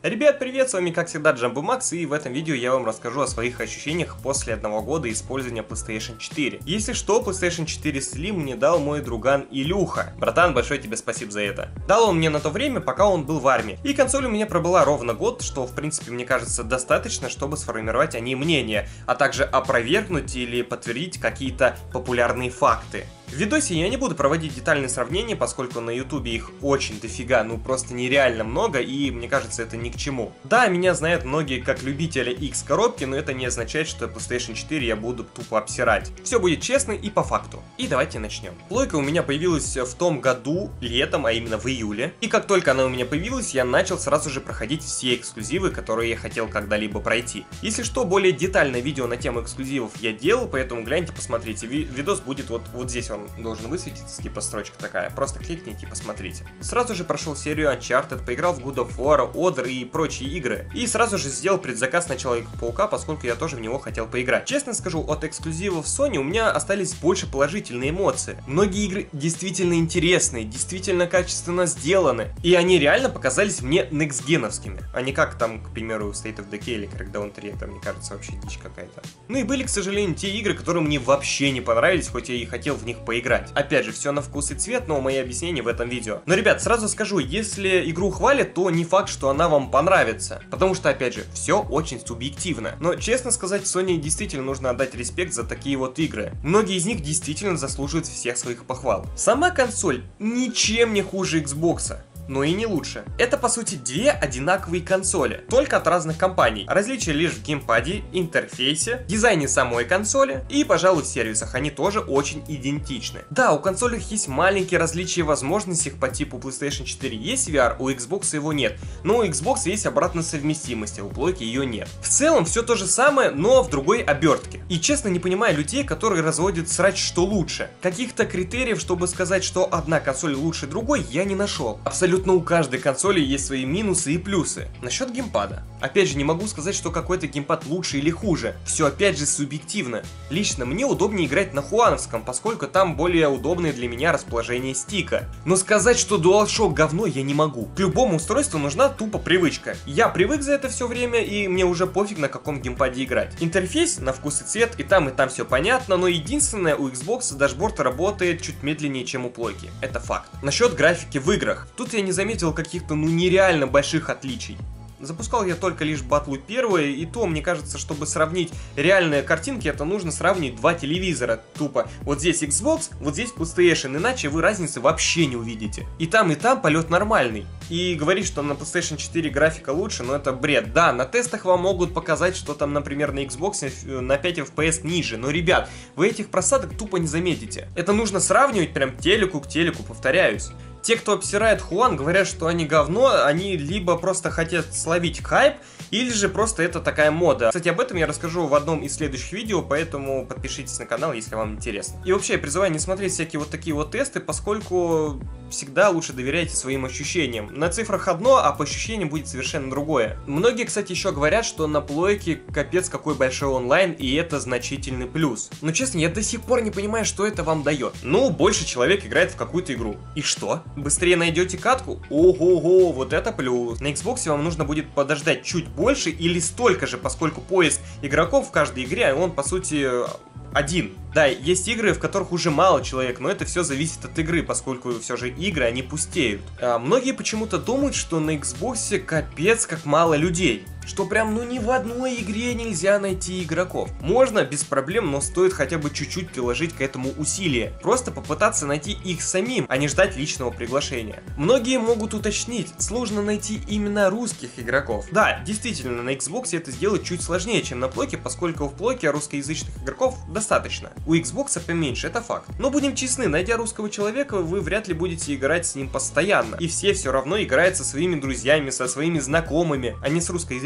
Ребят, привет, с вами как всегда Джамбо Макс, и в этом видео я вам расскажу о своих ощущениях после 1 года использования PlayStation 4. Если что, PlayStation 4 Slim мне дал мой друган Илюха. Братан, большое тебе спасибо за это. Дал он мне на то время, пока он был в армии. И консоль у меня пробыла ровно год, что в принципе мне кажется достаточно, чтобы сформировать о ней мнение, а также опровергнуть или подтвердить какие-то популярные факты. В видосе я не буду проводить детальные сравнения, поскольку на ютубе их очень дофига, ну просто нереально много, и мне кажется, это ни к чему. Да, меня знают многие как любителя X-коробки, но это не означает, что PlayStation 4 я буду тупо обсирать. Все будет честно и по факту. И давайте начнем. Плойка у меня появилась в том году, летом, а именно в июле. И как только она у меня появилась, я начал сразу же проходить все эксклюзивы, которые я хотел когда-либо пройти. Если что, более детальное видео на тему эксклюзивов я делал, поэтому гляньте, посмотрите. Видос будет вот здесь он должен высветиться, типа строчка такая, просто кликните и посмотрите. Сразу же прошел серию Uncharted, поиграл в God of War, Other и прочие игры, и сразу же сделал предзаказ на Человека-паука, поскольку я тоже в него хотел поиграть. Честно скажу, от эксклюзивов Sony у меня остались больше положительные эмоции. Многие игры действительно интересные, действительно качественно сделаны, и они реально показались мне некстгеновскими, а не как там, к примеру, State of Decay или Crackdown 3, это мне кажется вообще дичь какая-то. Ну и были, к сожалению, те игры, которые мне вообще не понравились, хоть я и хотел в них поиграть. Опять же, все на вкус и цвет, но мои объяснения в этом видео. Но, ребят, сразу скажу, если игру хвалят, то не факт, что она вам понравится. Потому что, опять же, все очень субъективно. Но, честно сказать, Sony действительно нужно отдать респект за такие вот игры. Многие из них действительно заслуживают всех своих похвал. Сама консоль ничем не хуже Xbox. Но и не лучше. Это по сути две одинаковые консоли, только от разных компаний. Различия лишь в геймпаде, интерфейсе, дизайне самой консоли и, пожалуй, в сервисах. Они тоже очень идентичны. Да, у консолей есть маленькие различия в возможностях по типу PlayStation 4 есть VR, у Xbox его нет. Но у Xbox есть обратная совместимость, а у плойки ее нет. В целом все то же самое, но в другой обертке. И честно не понимаю людей, которые разводят срач, что лучше. Каких-то критериев, чтобы сказать, что одна консоль лучше другой, я не нашел. Абсолютно у каждой консоли есть свои минусы и плюсы. Насчет геймпада. Опять же, не могу сказать, что какой-то геймпад лучше или хуже. Все опять же субъективно. Лично мне удобнее играть на хуановском, поскольку там более удобное для меня расположение стика. Но сказать, что DualShock говно, я не могу. К любому устройству нужна тупо привычка. Я привык за это все время, и мне уже пофиг, на каком геймпаде играть. Интерфейс на вкус и цвет, и там все понятно, но единственное, у Xbox дашборд работает чуть медленнее, чем у плойки. Это факт. Насчет графики в играх. Тут я не заметил каких-то нереально больших отличий. Запускал я только лишь батлу первые, и то, мне кажется, чтобы сравнить реальные картинки, это нужно сравнить два телевизора, тупо. Вот здесь Xbox, вот здесь PlayStation, иначе вы разницы вообще не увидите. И там полет нормальный. И говорить, что на PlayStation 4 графика лучше, но это бред. Да, на тестах вам могут показать, что там, например, на Xbox на 5 FPS ниже, но, ребят, вы этих просадок тупо не заметите. Это нужно сравнивать прям телеку к телеку, повторяюсь. Те, кто обсирает Хуан, говорят, что они говно, они либо просто хотят словить хайп, или же просто это такая мода. Кстати, об этом я расскажу в одном из следующих видео, поэтому подпишитесь на канал, если вам интересно. И вообще, я призываю не смотреть всякие вот такие вот тесты, поскольку всегда лучше доверяйте своим ощущениям. На цифрах одно, а по ощущениям будет совершенно другое. Многие, кстати, еще говорят, что на плойке капец какой большой онлайн, и это значительный плюс. Но честно, я до сих пор не понимаю, что это вам дает. Ну, больше человек играет в какую-то игру. И что? Быстрее найдете катку? Ого-го, вот это плюс. На Xbox вам нужно будет подождать чуть больше или столько же, поскольку поиск игроков в каждой игре, он по сути один. Да, есть игры, в которых уже мало человек, но это все зависит от игры, поскольку все же игры, они пустеют. Многие почему-то думают, что на Xbox капец как мало людей. Что прям, ни в одной игре нельзя найти игроков. Можно без проблем, но стоит хотя бы чуть-чуть приложить к этому усилия. Просто попытаться найти их самим, а не ждать личного приглашения. Многие могут уточнить, сложно найти именно русских игроков. Да, действительно, на Xbox это сделать чуть сложнее, чем на плойке, поскольку в плойке русскоязычных игроков достаточно. У Xbox поменьше, это факт. Но будем честны, найдя русского человека, вы вряд ли будете играть с ним постоянно. И все равно играют со своими друзьями, со своими знакомыми, а не с русскоязычными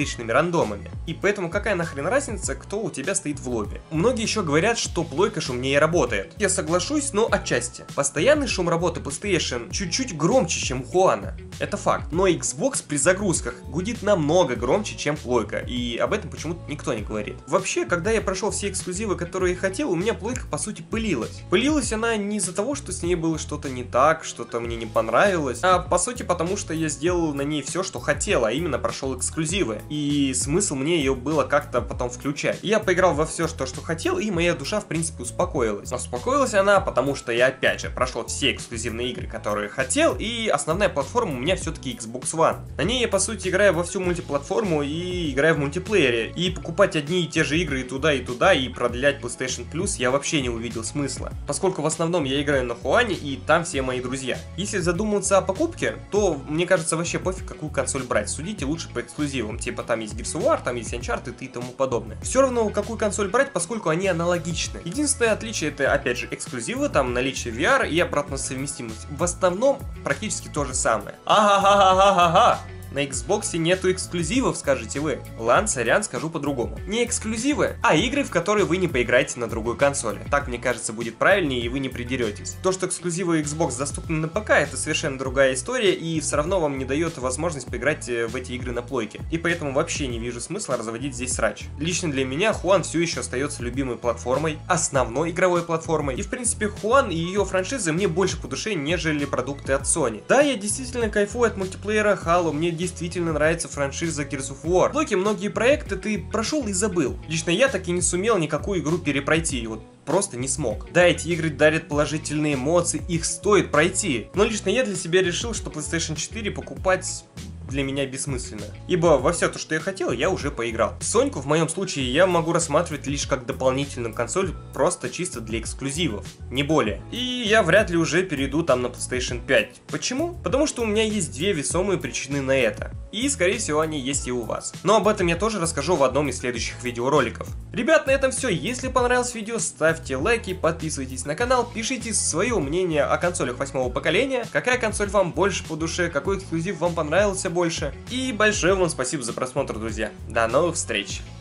различными рандомами. И поэтому какая нахрен разница, кто у тебя стоит в лобби. Многие еще говорят, что плойка шумнее работает. Я соглашусь, но отчасти. Постоянный шум работы PlayStation чуть-чуть громче, чем у Хуана. Это факт. Но Xbox при загрузках гудит намного громче, чем плойка. И об этом почему-то никто не говорит. Вообще, когда я прошел все эксклюзивы, которые я хотел, у меня плойка по сути пылилась. Пылилась она не из-за того, что с ней было что-то не так, что-то мне не понравилось, а по сути потому, что я сделал на ней все, что хотел, а именно прошел эксклюзивы. И смысл мне ее было как-то потом включать. Я поиграл во все, что хотел, и моя душа в принципе успокоилась. Успокоилась она, потому что я опять же прошел все эксклюзивные игры, которые хотел, и основная платформа у меня все-таки Xbox One. На ней я по сути играю во всю мультиплатформу и играю в мультиплеере. И покупать одни и те же игры и туда, и продлять PlayStation Plus я вообще не увидел смысла. Поскольку в основном я играю на Хуане, и там все мои друзья. Если задуматься о покупке, то мне кажется вообще пофиг, какую консоль брать. Судите лучше по эксклюзивам. Типа там есть Gears of War, там есть Uncharted и тому подобное. Все равно какую консоль брать, поскольку они аналогичны. Единственное отличие это опять же эксклюзивы, там наличие VR и обратная совместимость. В основном практически то же самое. Ага-га-га-га-га-га. На Xbox нету эксклюзивов, скажете вы. Ладно, сорян, скажу по-другому. Не эксклюзивы, а игры, в которые вы не поиграете на другой консоли. Так, мне кажется, будет правильнее, и вы не придеретесь. То, что эксклюзивы Xbox доступны на ПК, это совершенно другая история, и все равно вам не дает возможность поиграть в эти игры на плойке. И поэтому вообще не вижу смысла разводить здесь срач. Лично для меня Хуан все еще остается любимой платформой, основной игровой платформой. И в принципе Хуан и ее франшизы мне больше по душе, нежели продукты от Sony. Да, я действительно кайфую от мультиплеера Halo, мне действительно нравится франшиза Gears of War. В блоке многие проекты ты прошел и забыл. Лично я так и не сумел никакую игру перепройти, вот просто не смог. Да, эти игры дарят положительные эмоции, их стоит пройти. Но лично я для себя решил, что PlayStation 4 покупать для меня бессмысленно. Ибо во все то, что я хотел, я уже поиграл. Соньку в моем случае я могу рассматривать лишь как дополнительную консоль, просто чисто для эксклюзивов, не более. И я вряд ли уже перейду там на PlayStation 5. Почему? Потому что у меня есть две весомые причины на это. И скорее всего они есть и у вас. Но об этом я тоже расскажу в одном из следующих видеороликов. Ребят, на этом все. Если понравилось видео, ставьте лайки, подписывайтесь на канал, пишите свое мнение о консолях 8-го поколения, какая консоль вам больше по душе, какой эксклюзив вам понравился больше. И большое вам спасибо за просмотр, друзья. До новых встреч!